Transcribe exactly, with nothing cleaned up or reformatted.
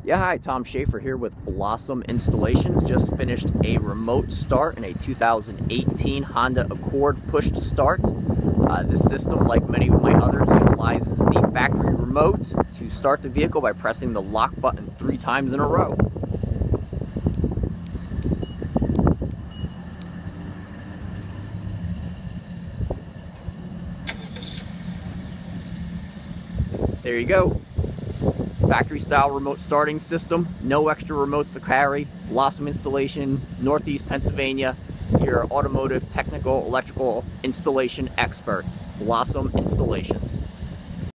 Yeah, hi, Tom Schaefer here with Blossom Installations. Just finished a remote start in a two thousand eighteen Honda Accord push to start. Uh, this system, like many of my others, utilizes the factory remote to start the vehicle by pressing the lock button three times in a row. There you go. Factory style remote starting system, no extra remotes to carry. Blossom Installation, Northeast Pennsylvania, your automotive, technical, electrical installation experts. Blossom Installations.